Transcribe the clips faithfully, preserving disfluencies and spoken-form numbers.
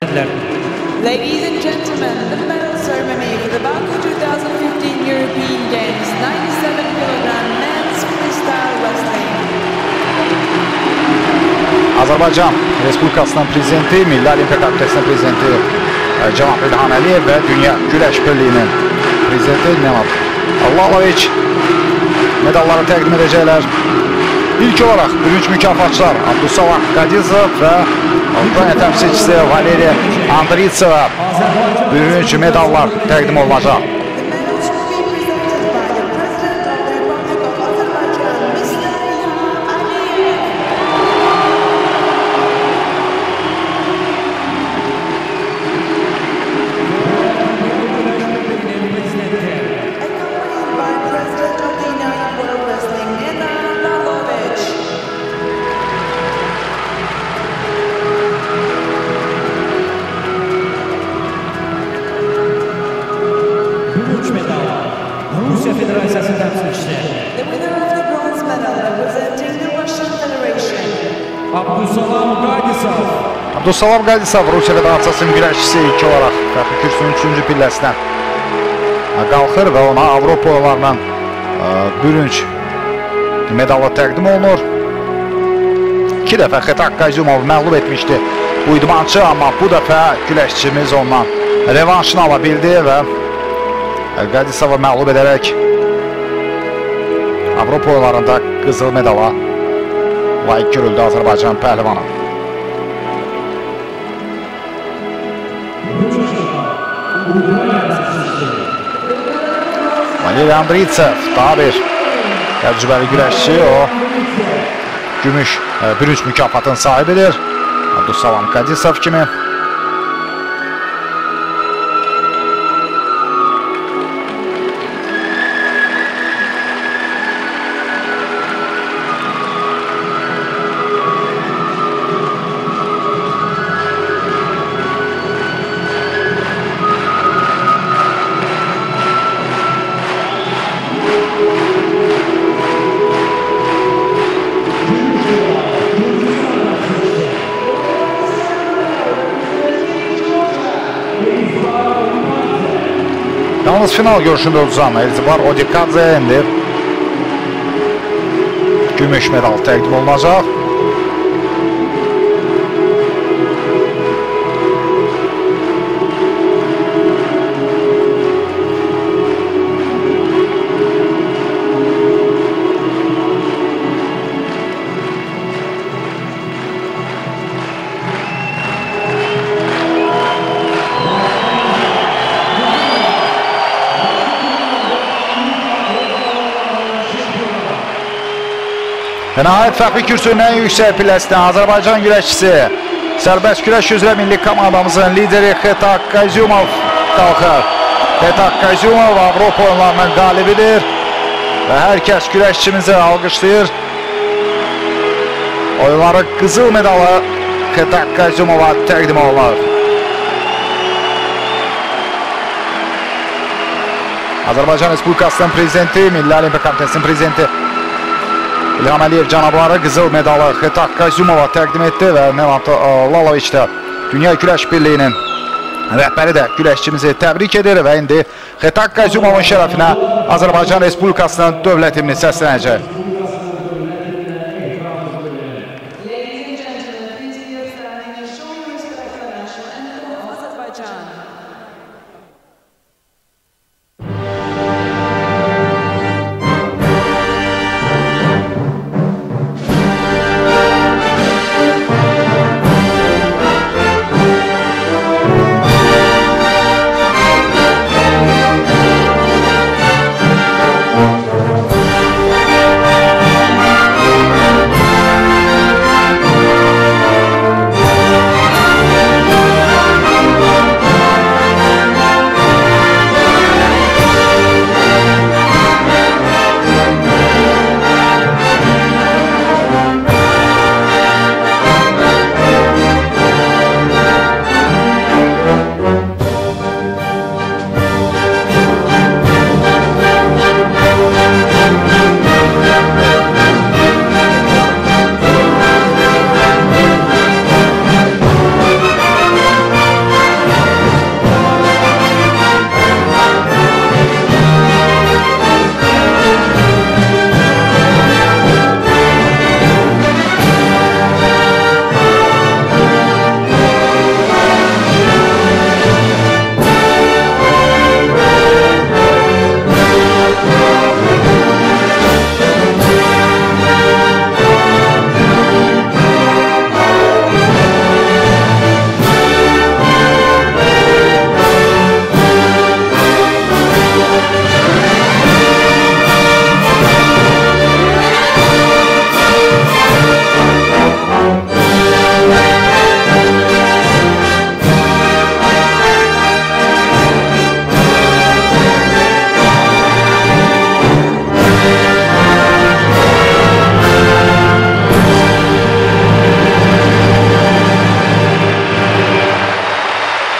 Ladies and gentlemen, the medal ceremony for the Baku twenty fifteen European Games ninety-seven kilogram men's freestyle wrestling. Azərbaycan Respublikasının prezidenti, Milli Olimpiya Komitəsinin prezidenti Cənab İlham Əliyev və Dünya Güləş Birliyinin prezidenti Nenad Allaloviç medalları təqdim edəcəklər. İlk olaraq bürünc mükafatçılar Abdussalam Qadizov və Ukrayna təmsilçisi Valeriya Andritseva bürünc medallar təqdim olunacaq. Abdussalam Qadisov Rusiya Federasiyasının güləşçisi ilk olaraq fəxri kürsünün üçüncü pilləsinə qalxır və ona Avropa oyunlarından bürünc medalı təqdim olunur. İki dəfə Xetak Qazyumovu məğlub etmişdi bu idmançı, amma bu dəfə güləşçimiz ondan revanşını ala bildi və Qadisovu məğlub edərək Avropa oyunlarında qızıl medala layiq görüldü Azərbaycan pəhlivanı. Valeriya Andritseva daha bir təcrübəli güləşçi, o gümüş bürünc mükafatın sahibidir. Abdussalam Qadisov kimi. Yalnız final görüşündə uduzan Elzibar Odikadze indi gümüş medal təqdim olunacaq. Və nəhayət fəxri kürsünün ən yüksək pilləsinə Azərbaycan güləşçisi, sərbəst güləş üzrə milli komandamızın lideri Xetak Qazyumov qalxır. Xetak Qazyumov Avropa oyunlarının qalibidir və hər kəs güləşçimizi alqışlayır. Oyunları qızıl medalı Xetak Qazyumova təqdim olunur. Azərbaycan Respublikasının prezidenti, Milli Olimpiya Komitəsinin prezidenti İlham Əliyev cənabları qızıl medalı Xetak Qazyumova təqdim etdi və Nenad Allaloviç də Dünya Güləş Birliyinin rəhbəri də güləşçimizi təbrik edir və indi Xetak Qazyumovun şərəfinə Azərbaycan Respublikasının dövlət himni səslənəcək.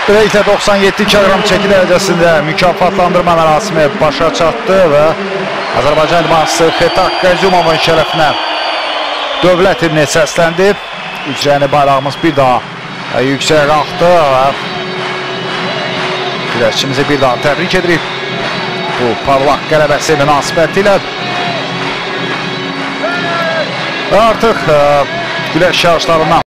Beləliklə doxsan yeddi kiloqram çəki dərəcəsində mükafatlandırma mərasimi başa çatdı və Azərbaycan idmançısı Xetaq Qəzyumovun şərəfinə dövlət himni səsləndi. Ücrəni bayrağımız bir daha yüksək qalxdı və güləşçimizi bir daha təbrik edirik bu parlaq qələbəsi münasibətilə. Və artıq güləş yarışlarından